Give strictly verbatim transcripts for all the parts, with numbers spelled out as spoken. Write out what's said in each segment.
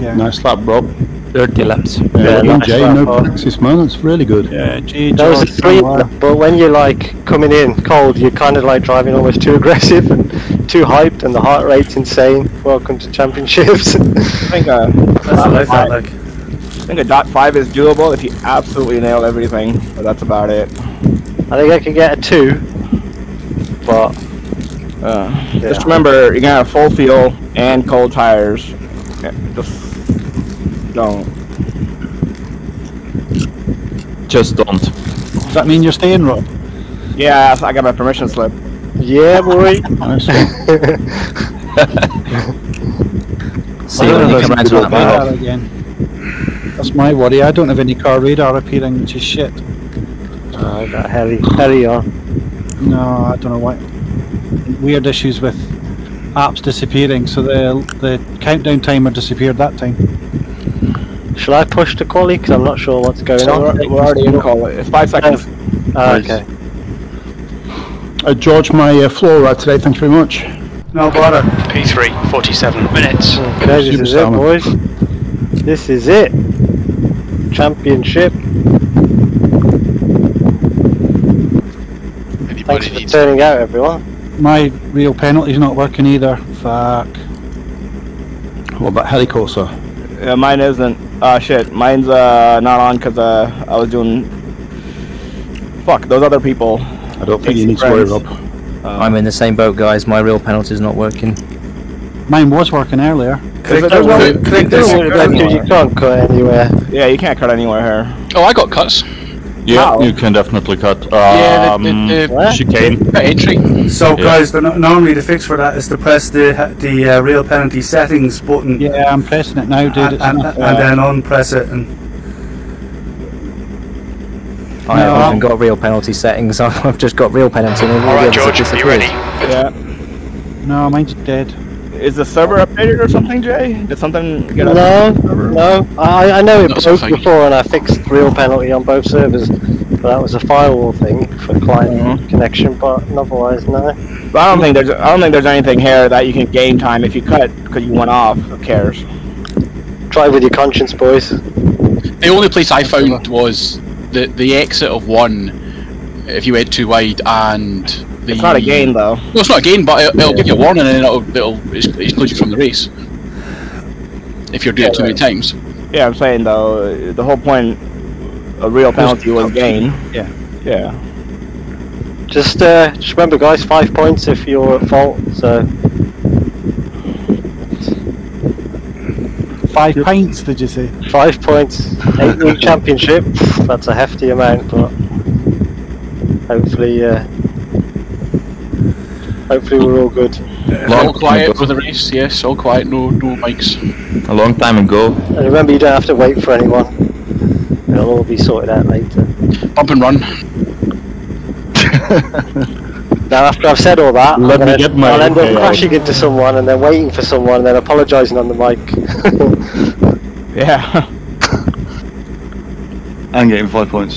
Yeah. Nice slap, Rob. Dirty laps. Yeah, yeah, well nice Jay, slap, no Rob. practice, man. That's really good. Yeah, G, Those are George, three, Noah. but when you're like coming in cold, you're kind of like driving almost too aggressive and too hyped, and the heart rate's insane. Welcome to championships. I think uh, I like that, like. I think a dot five is doable if you absolutely nail everything, but that's about it. I think I could get a two, but Uh, yeah. Just remember, you're gonna have full fuel and cold tires. Yeah, just don't. Just don't. Does that mean you're staying, Rob? Yeah, I got my permission slip. yeah, boy. Nice one. See when you come around to that Radar middle. again. That's my worry. I don't have any car radar appearing, which is shit. Oh, I got heli, heli on. No, I don't know why. Weird issues with apps disappearing, so the the countdown timer disappeared that time. Shall I push the quali? Because I'm not sure what's going So on. we're, we're already in call. It's five seconds. Oh, okay. Uh, George, my uh, floor ride today, thank you very much. No bother. P three, forty-seven minutes. Okay, this Super is it, Salmon. boys. This is it. Championship. Anybody Thanks for needs turning out, everyone. My real penalty's not working either. Fuck. What about Helicourser? Yeah, mine isn't. Uh, shit, mine's uh not on because uh I was doing. Fuck those other people. I don't think you need to worry, Rob. Uh, I'm in the same boat, guys. My real penalty's not working. Mine was working earlier. Click, There's no- click, click this. Don't worry about it, you can't cut anywhere. Yeah, you can't cut anywhere here. Oh, I got cuts. Yeah, Wow. you can definitely cut. Um, Yeah, the, the, the, What? chicane. the entry. So Yeah. guys, the, normally the fix for that is to press the the uh, real penalty settings button, Yeah, I'm pressing it now, dude. and, It's and, not, and then unpress it. And I No, haven't I'll- even got real penalty settings. I've I've just got real penalty. And all All the right, others have George, are you disappeared. ready? Yeah. no, mine's dead. Is the server updated or something, Jay? Did something get No, updated? no. I, I know it Not broke something. before and I fixed real penalty on both servers. But that was a firewall thing for client Mhm. connection, but otherwise, no. But I don't think there's I don't think there's anything here that you can gain time if you cut because you went off. Who cares? Try with your conscience, boys. The only place I found was the the exit of one. If you went too wide, and the It's not a gain though. No, it's not a gain, but it'll, it'll give you a warning, and then it'll it'll ex- exclude you from the race if you're doing it too many times. Yeah, I'm saying though, the whole point of real penalty was gain. Yeah. Yeah. Just, uh, just remember, guys, five points if you're at fault. So Five pints, did you say? five points, eight week championship. That's a hefty amount, but hopefully, uh, hopefully we're all good. Long All time quiet ago. for the race, yes, all quiet, no no mics. A long time ago. And remember, you don't have to wait for anyone. It'll all be sorted out later. Bump and run. Now, after I've said all that, Let I'm me gonna, get my I'll end up okay out. crashing into someone and then waiting for someone and then apologising on the mic. Yeah. And getting five points.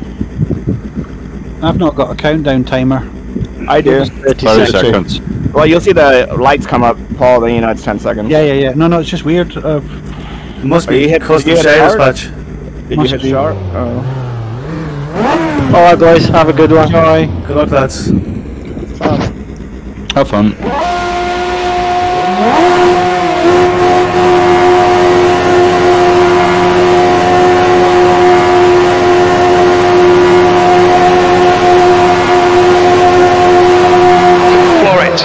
I've not got a countdown timer. I do. thirty thirty seconds. seconds. Well, you'll see the lights come up, Paul. Then you know it's ten seconds. Yeah, yeah, yeah. No, no, it's just weird. Uh, it must Oh, you be hit- custom you hit it sales hard? patch. Did you Must hit be. sharp? Oh. Alright, boys, have a good one. sorry. Good luck, lads. Have fun. Floor it.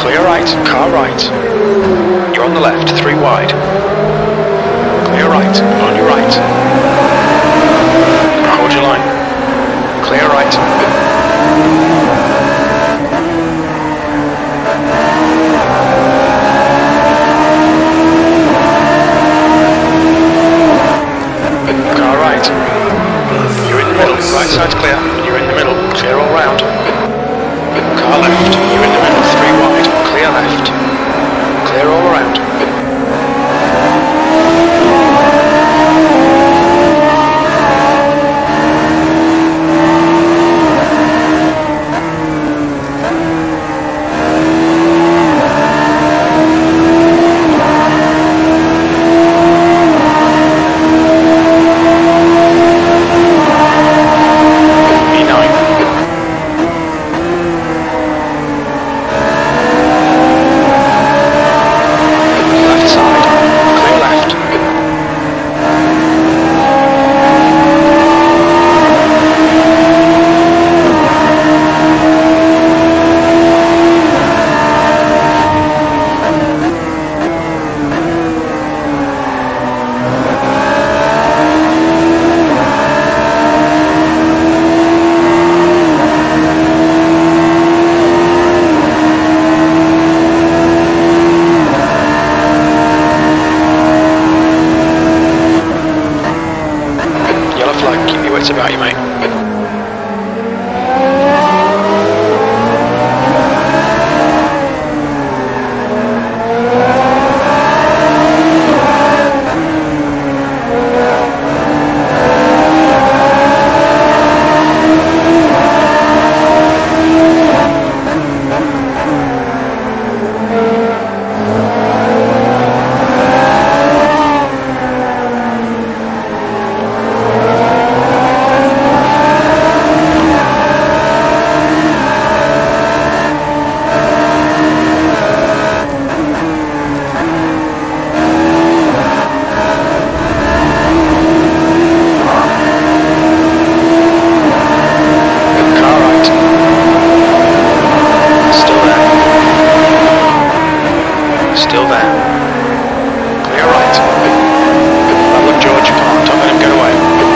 Clear right, car right. You're on the left, three wide. Clear right, on your right. Hold your line. Clear right. Car right. You're in the middle, right side's clear. You're in the middle, clear all round. Car left, you're in the middle, three wide, clear left. Clear all around. About you, mate. Still there. Clear right. Bad luck, George. Come on, don't let him get away.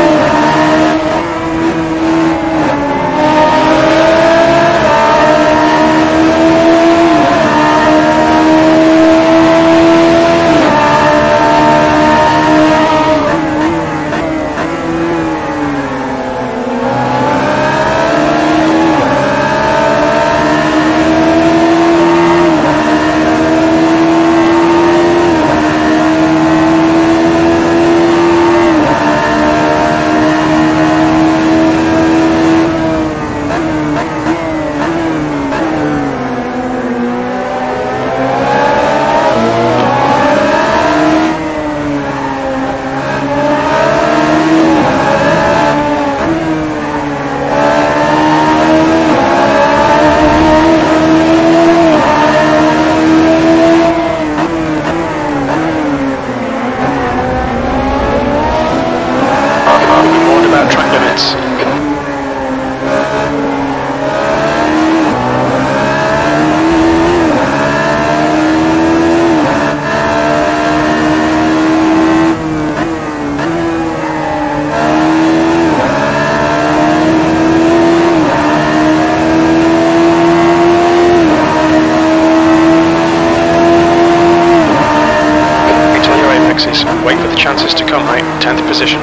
Wait for the chances to come, mate. tenth position.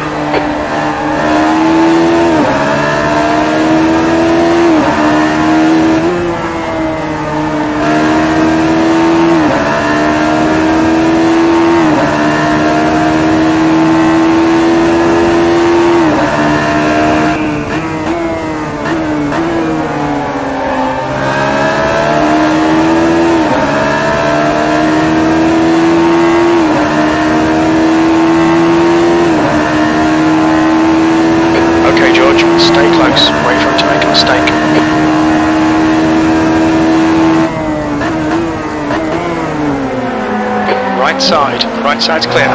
Stay close, wait for him to make a mistake. Right side, right side's clear.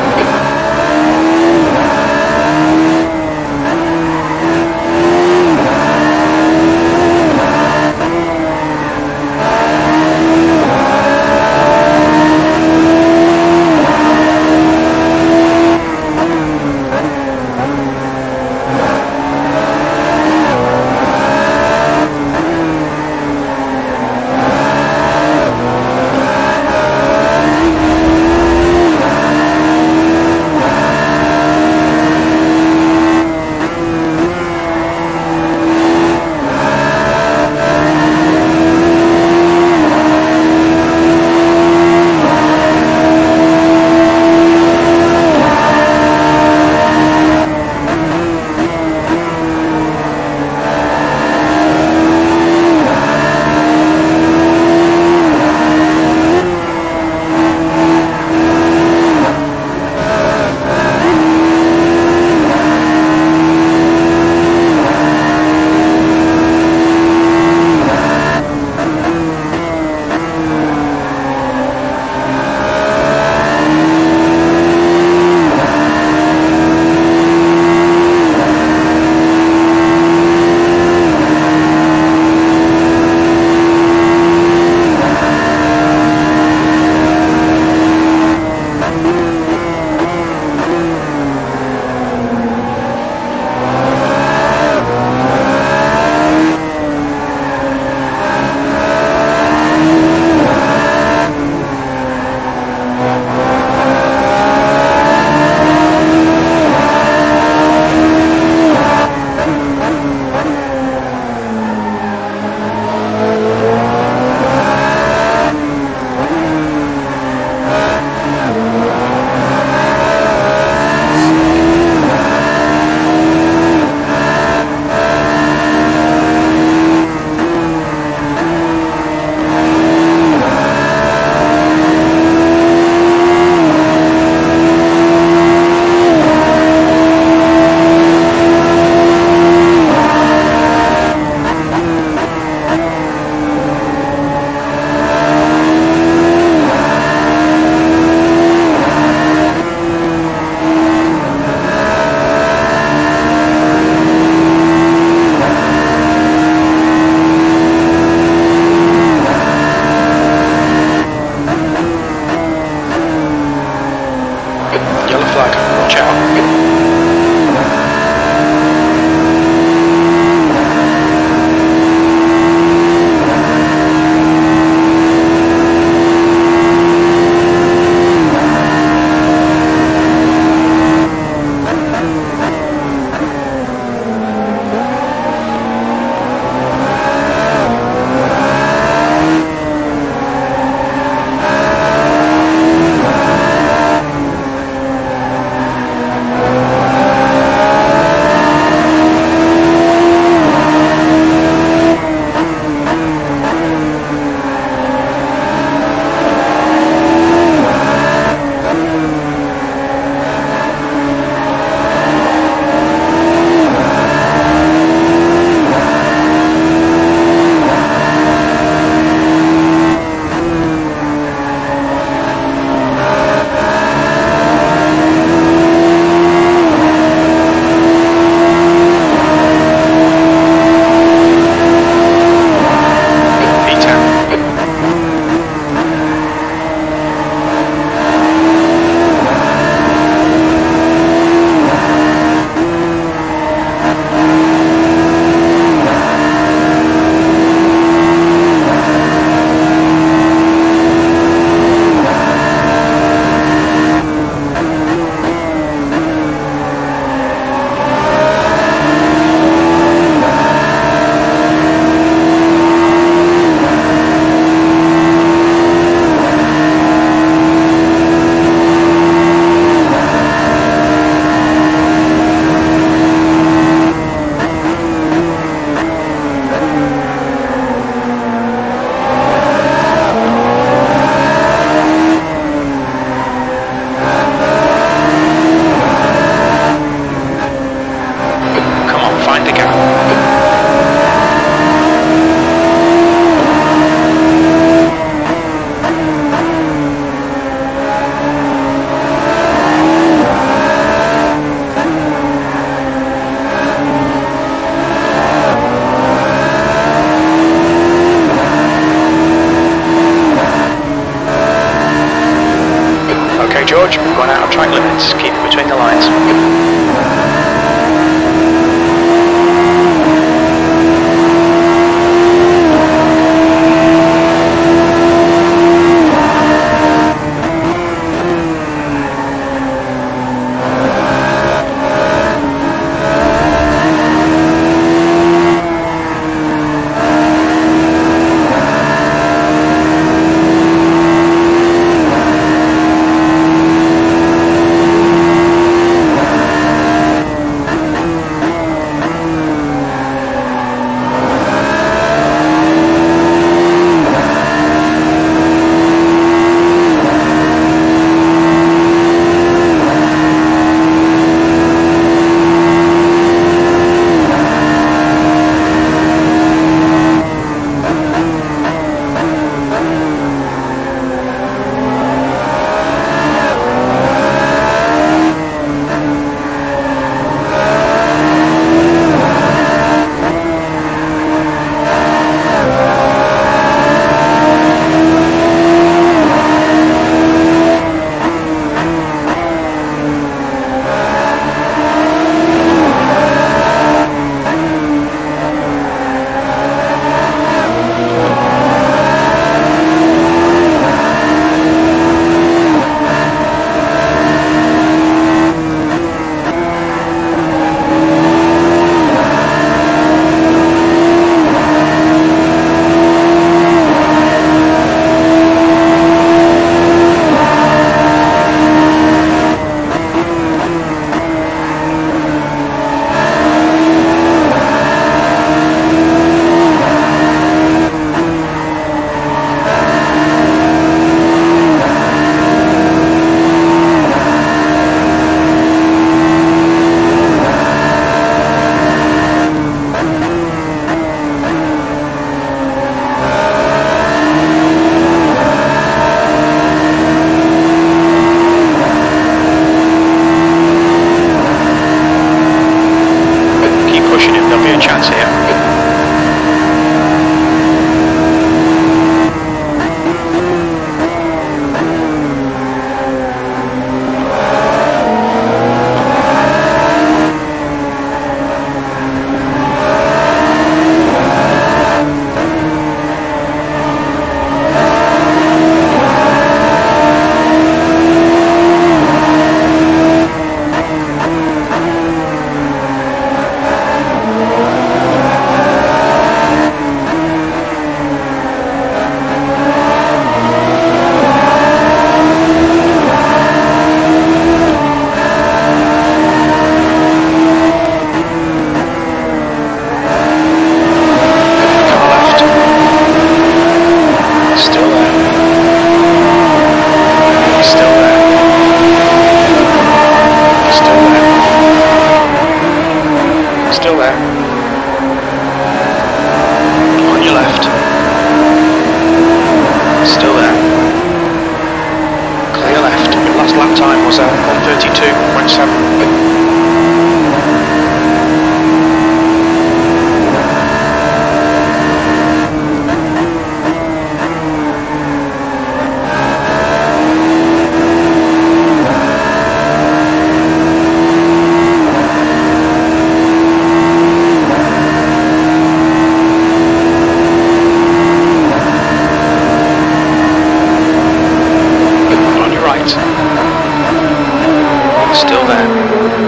flag. Watch out. George, we've gone out of track limits. Keep it between the lines. point seven. Still there.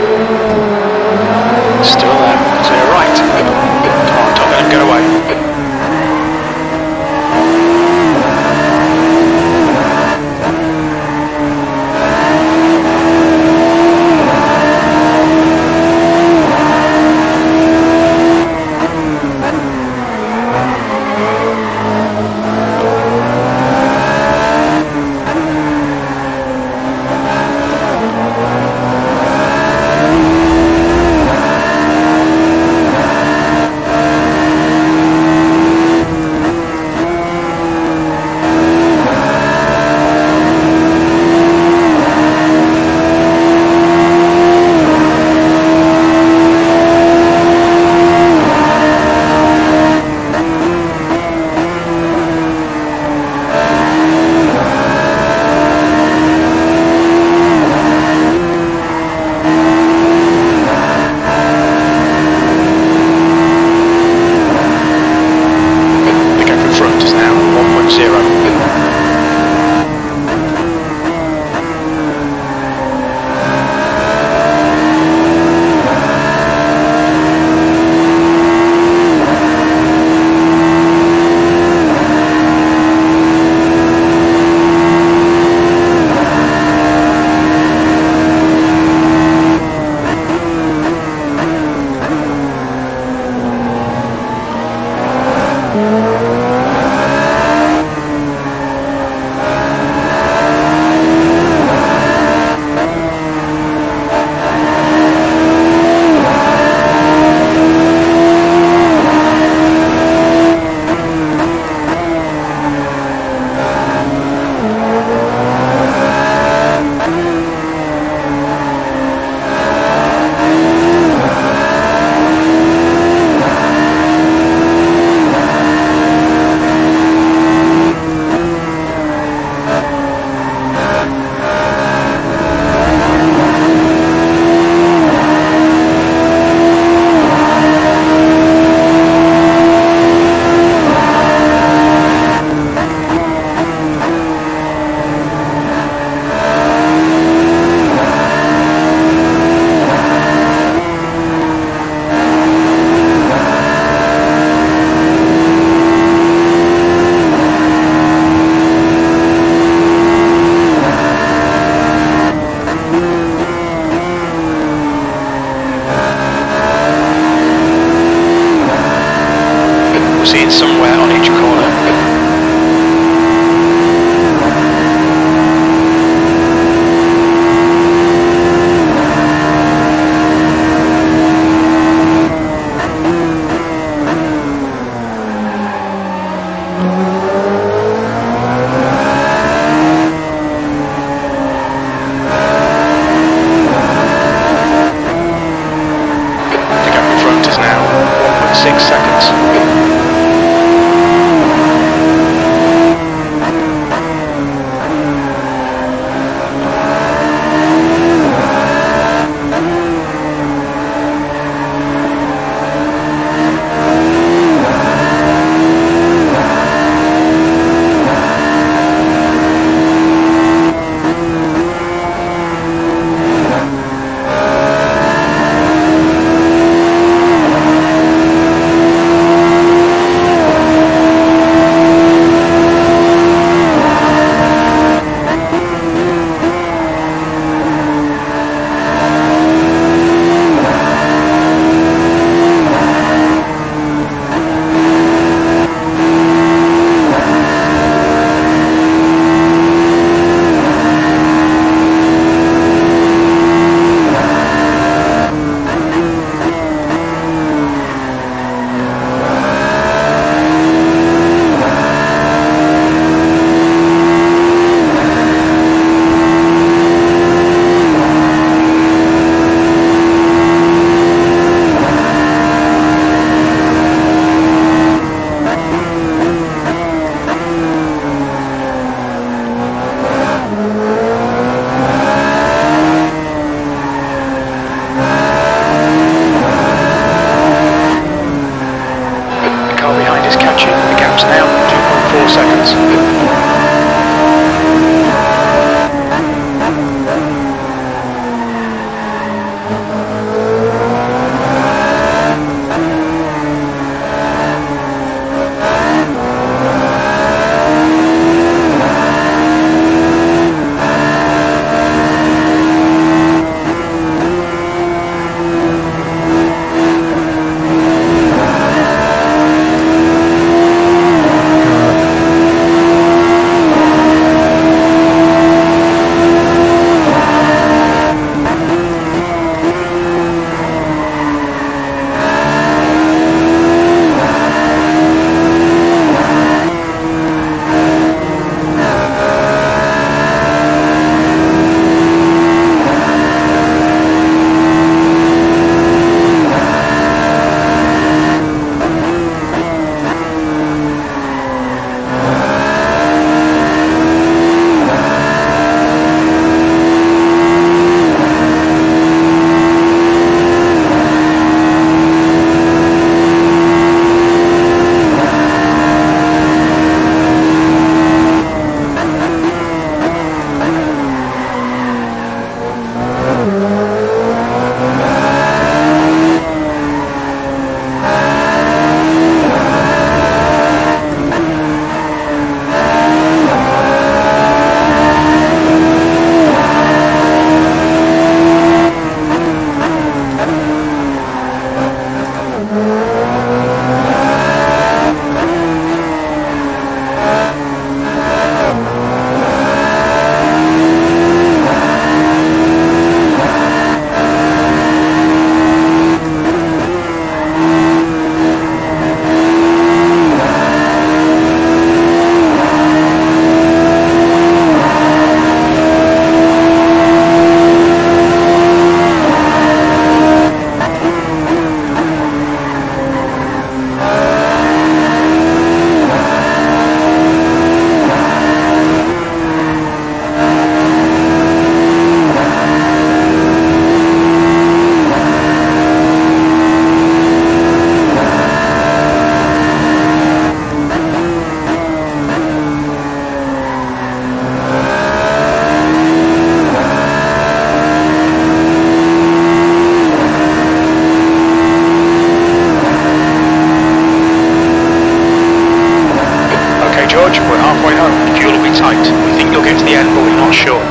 right. We think you'll get to the end, but we're not sure.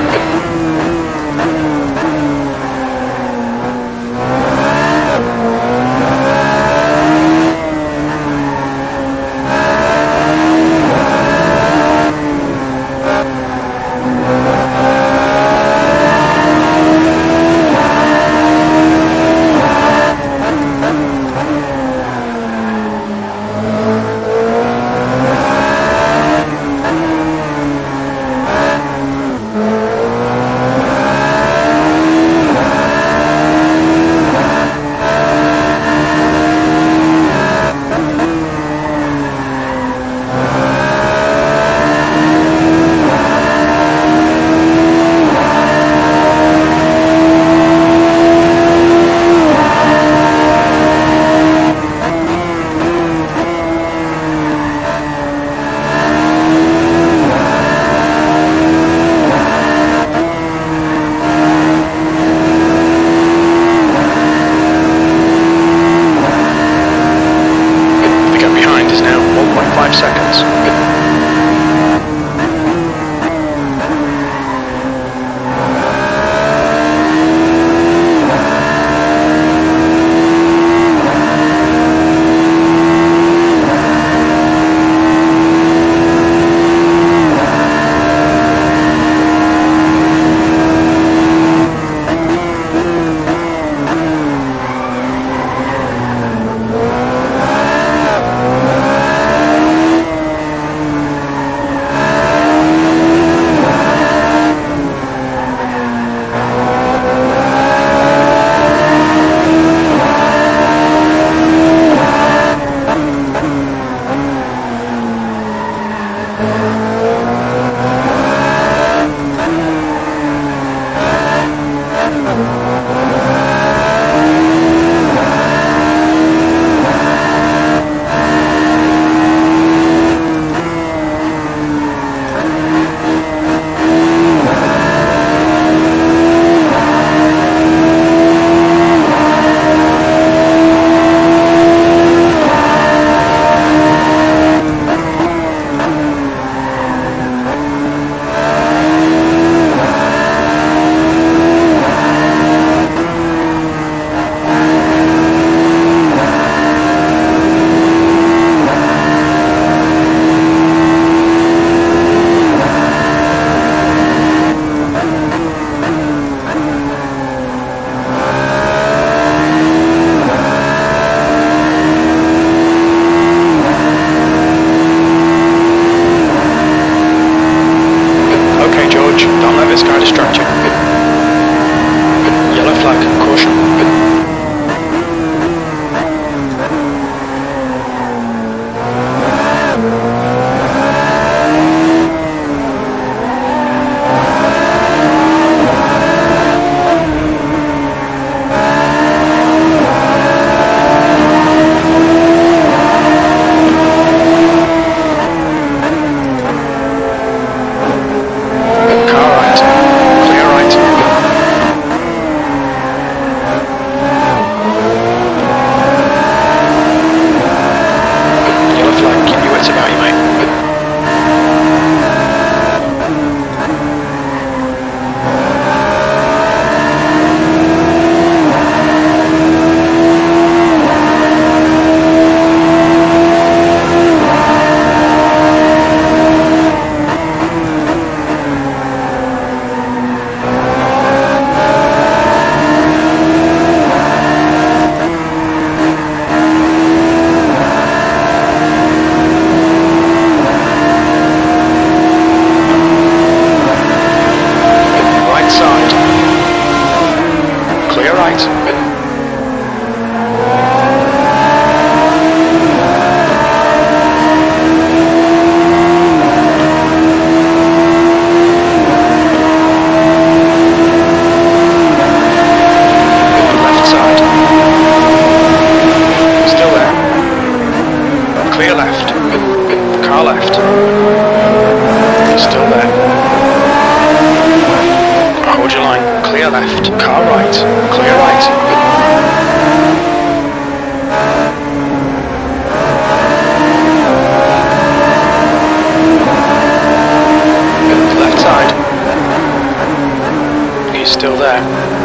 still there.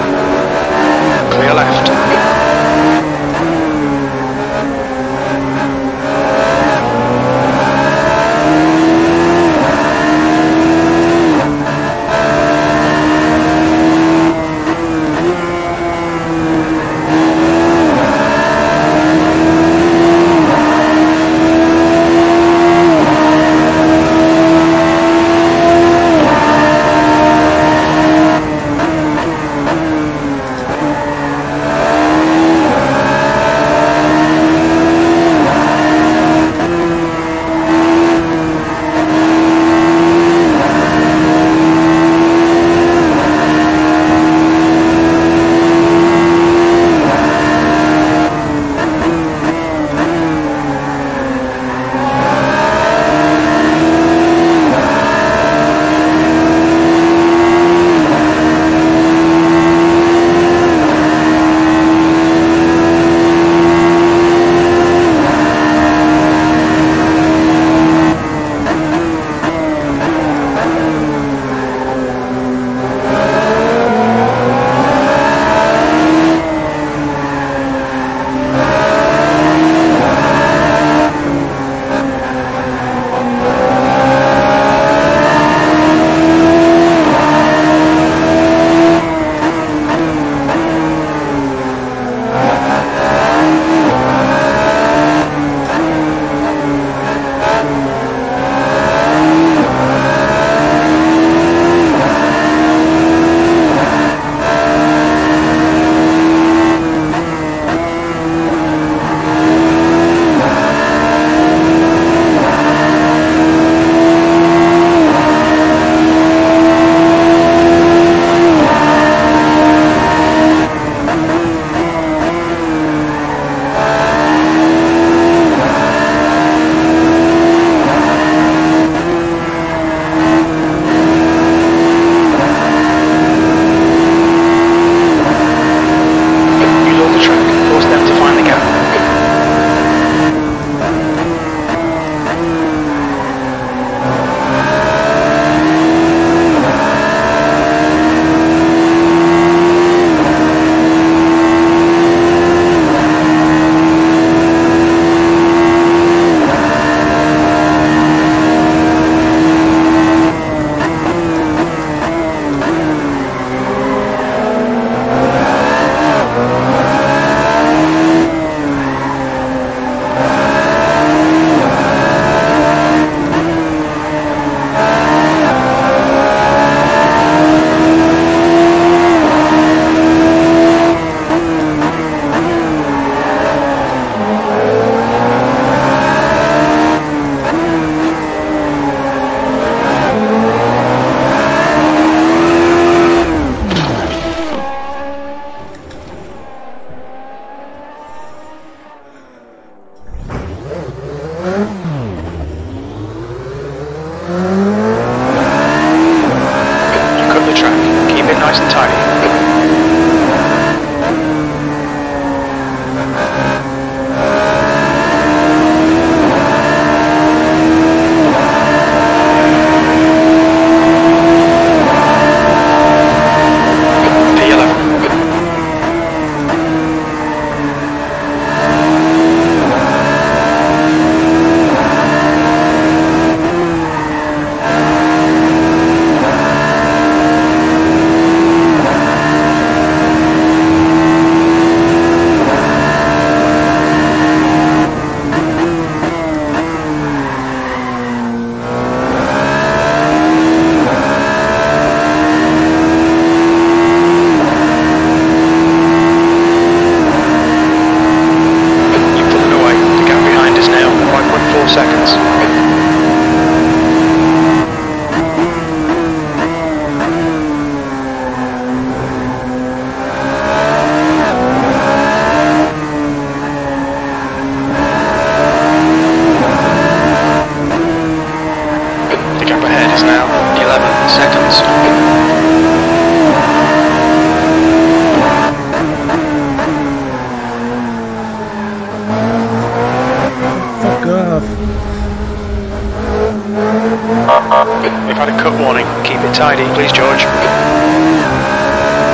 Clear left. We've had a cut warning. Keep it tidy, please, George.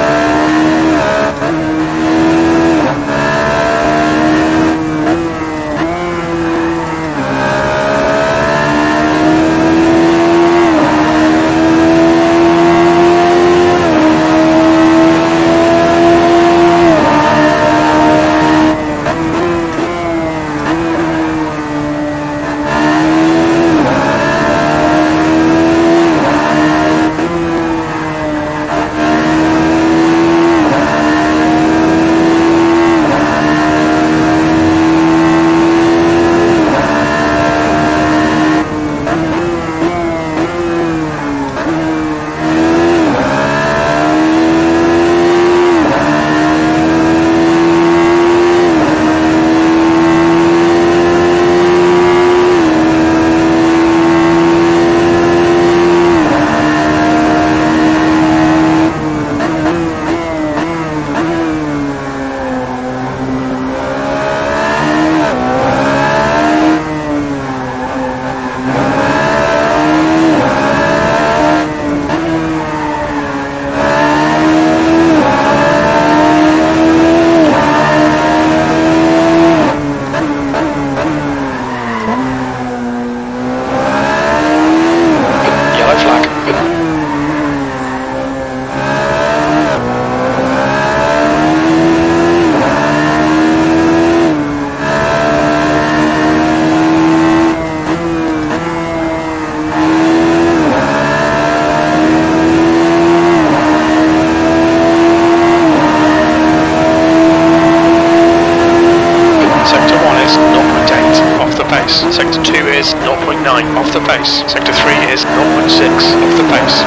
off the pace. Sector three is zero point six off the pace.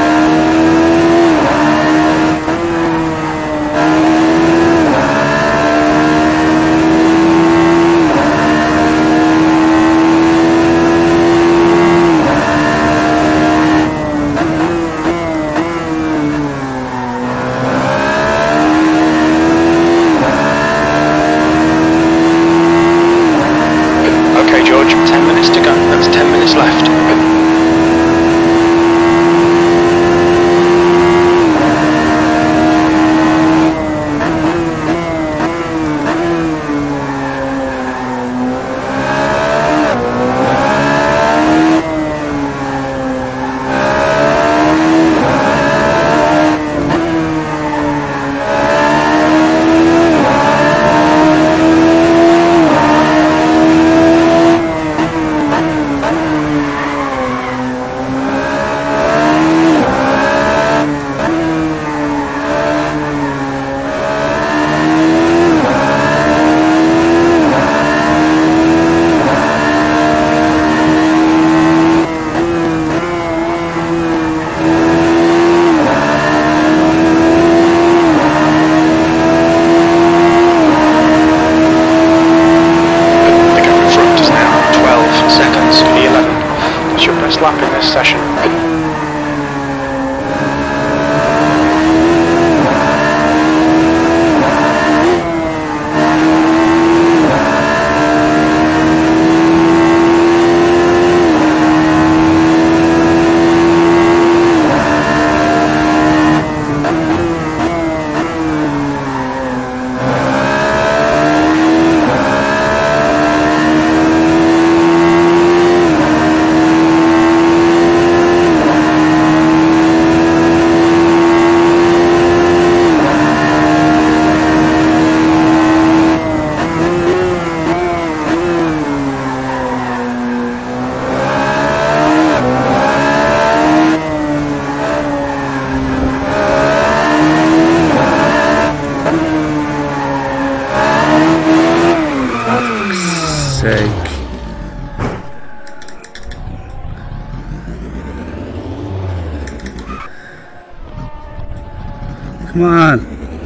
ten minutes to go, that's ten minutes left. Lap in this session. Come on.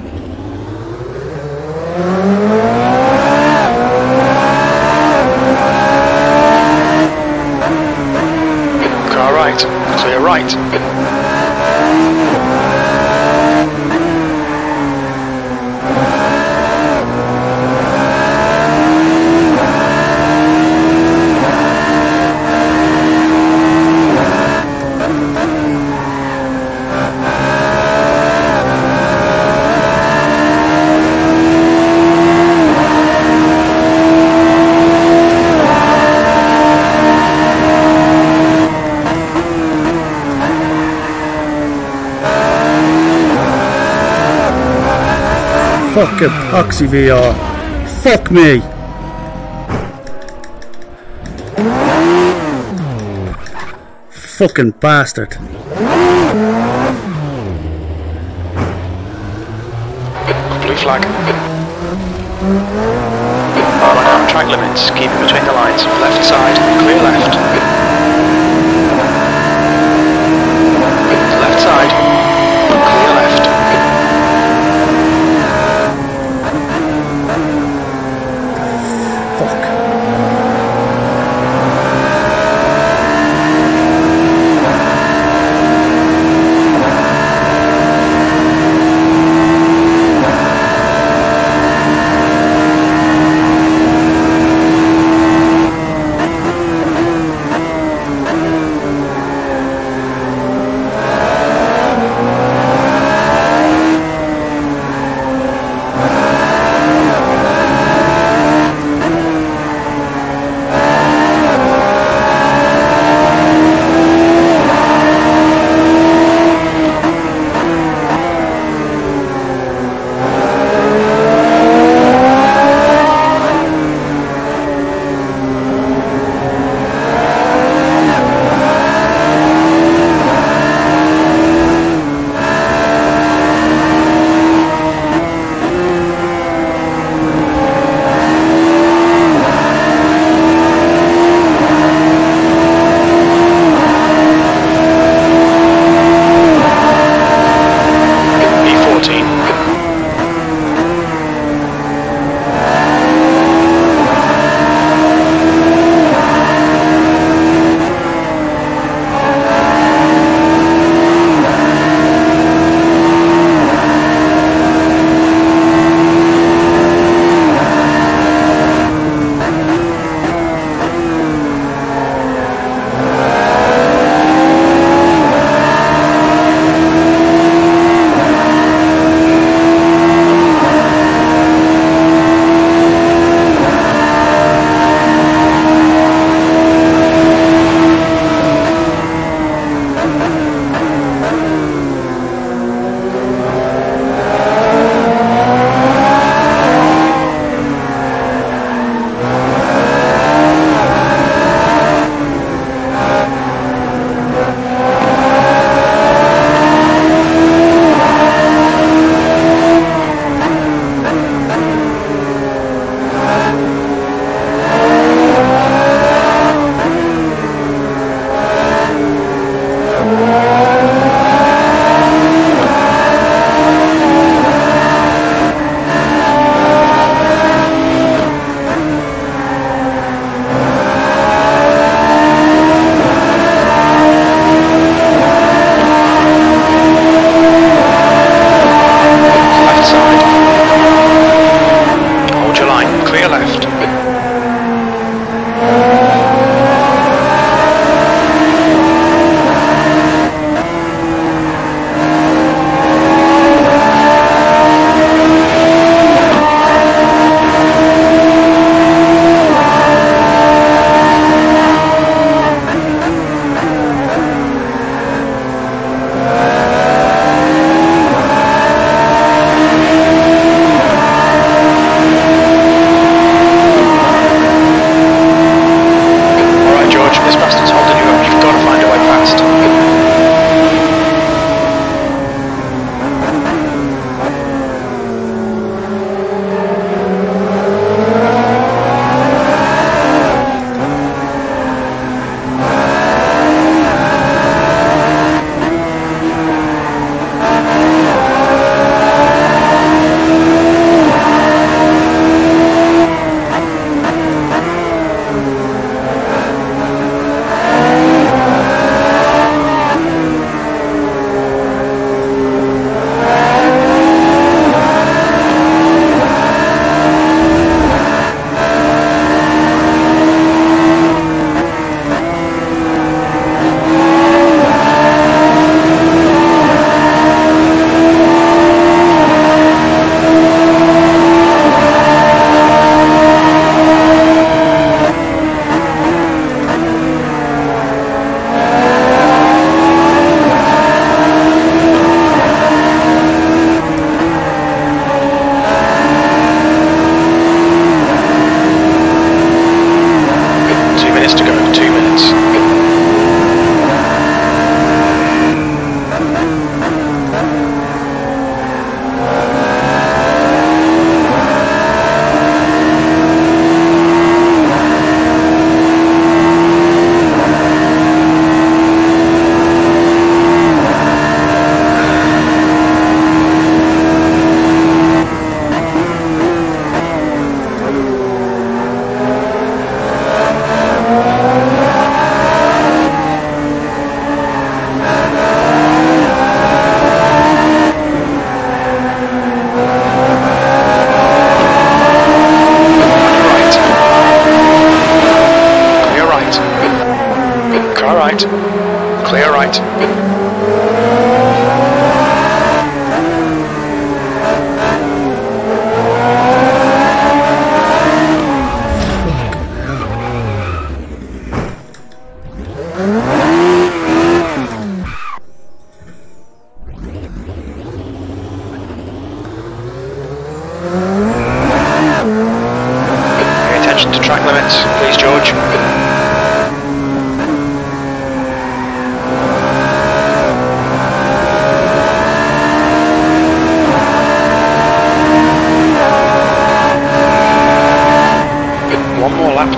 Car right, clear right. Fucking Oxy V R. Fuck me. Fucking bastard. Blue flag. One out track limits, keep it between the lines. Left side, clear left. Left side, clear left.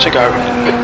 to go.